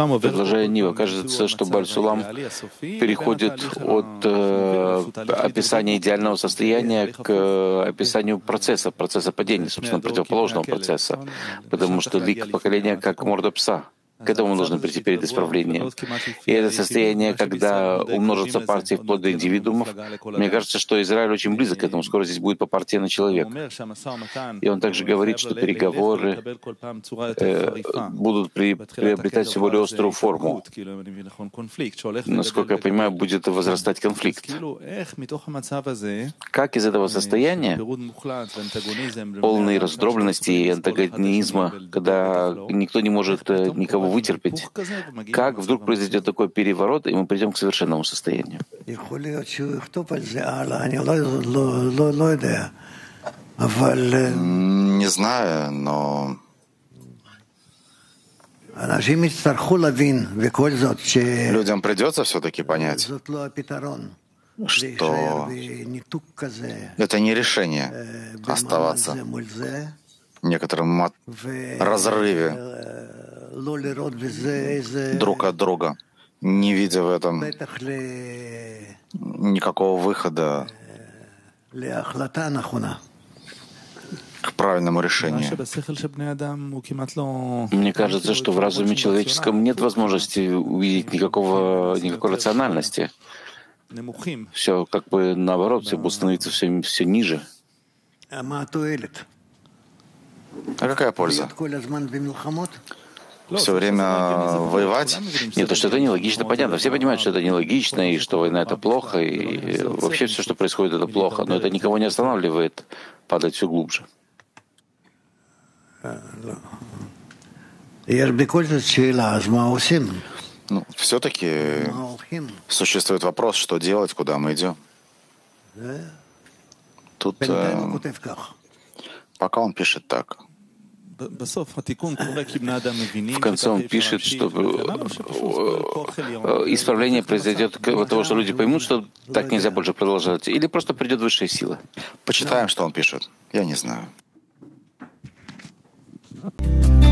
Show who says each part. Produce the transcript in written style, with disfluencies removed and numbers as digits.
Speaker 1: Продолжая Нива, кажется, что Баль-Сулам переходит от описания идеального состояния к описанию процесса падения, собственно, противоположного процесса, потому что лик поколения как морда пса. К этому мы должны прийти перед исправлением. И это состояние, когда умножатся партии вплоть до индивидуумов, мне кажется, что Израиль очень близок к этому. Скоро здесь будет по партии на человека. И он также говорит, что переговоры будут приобретать все более острую форму. Насколько я понимаю, будет возрастать конфликт. Как из этого состояния полной раздробленности и антагонизма, когда никто не может никого вытерпеть, как вдруг произойдет такой переворот, и мы придем к совершенному состоянию?
Speaker 2: Не знаю, но людям придется все-таки понять, что это не решение оставаться в некотором разрыве друг от друга, не видя в этом никакого выхода к правильному решению.
Speaker 1: Мне кажется, что в разуме человеческом нет возможности увидеть никакой рациональности. Все как бы наоборот, все будет становиться все ниже.
Speaker 2: А какая польза? Все время воевать?
Speaker 1: Нет, то, что это нелогично, понятно. Все понимают, что это нелогично, и что война — это плохо, и вообще все, что происходит, это плохо. Но это никого не останавливает падать все глубже.
Speaker 2: Ну, все-таки существует вопрос, что делать, куда мы идем. Тут пока он пишет так.
Speaker 1: В конце он пишет, что исправление произойдет от того, что люди поймут, что так нельзя больше продолжать, или просто придет высшая сила.
Speaker 2: Почитаем, что он пишет. Я не знаю.